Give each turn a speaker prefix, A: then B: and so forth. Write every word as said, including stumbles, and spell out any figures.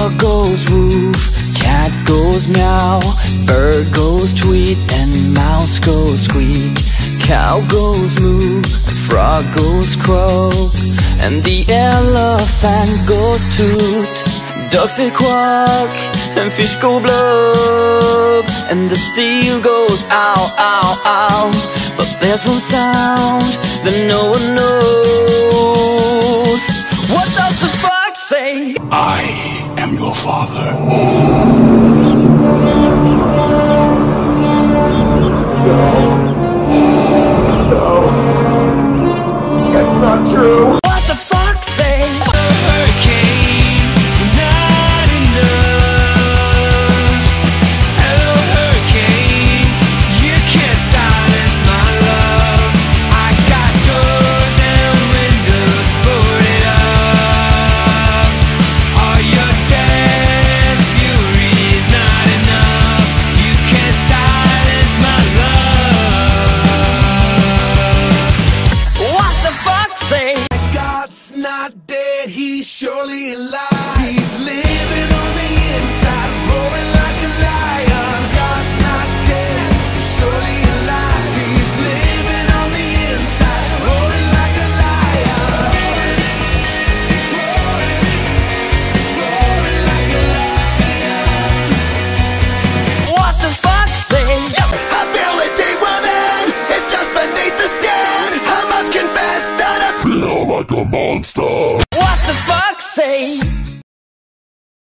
A: Dog goes woof, cat goes meow, bird goes tweet, and mouse goes squeak. Cow goes moo, and frog goes croak, and the elephant goes toot. Ducks say quack, and fish go blub, and the seal goes ow, ow, ow. But there's one sound that no one knows. What does the fox say?
B: I am your father.
C: That's not true.
A: What the fox say? Hurricane, not enough. Hello hurricane, you can't silence my love. I got doors and windows boarded up. All your dead fury's not enough. You can't silence my love. What the fox say?
C: God's not dead, he's surely alive. He's living on the inside, roaring like a lion. God's not dead, he's surely alive. He's living on the inside, roaring like a lion. He's roaring, he's roaring like a lion.
A: What the fox say?
C: I feel it deep within, it's just beneath the skin. I must confess that I
B: Feel like a monster.
A: What the fox say?